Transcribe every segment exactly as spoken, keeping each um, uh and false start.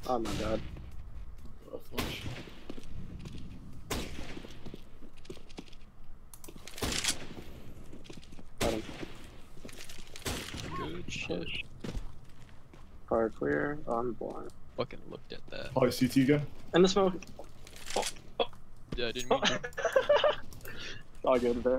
Oh my god. Oh, flush. Got him. Good shit. Fire clear. I'm blind. Fucking looked at that. Oh, C T again? In the smoke. Yeah, I didn't mean to. All good there.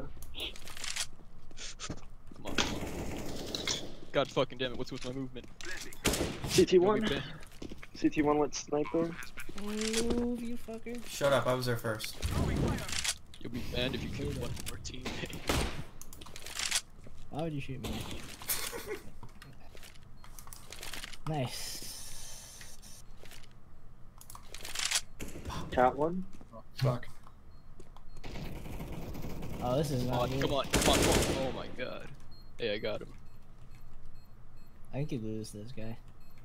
Come on, come on. God fucking damn it, what's with my movement? C T You'll one. be banned. C T one with sniper. Move, you fucker. Shut up, I was there first. You'll be banned if you kill one more teammate. Why would you shoot me? Nice. Cat one. Oh, fuck. Oh, this is Come not on, good. come on, come on, come on. Oh my god. Hey, I got him. I think you lose this guy.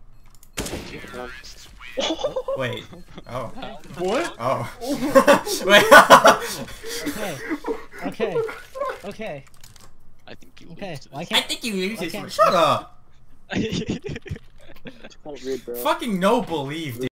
Wait. Oh. What? Oh. Okay. Okay. Okay. I think you Okay. lose to Why this. I can't think you used Why this can't- one. Shut up! Kind of weird, bro. Fucking no belief, dude.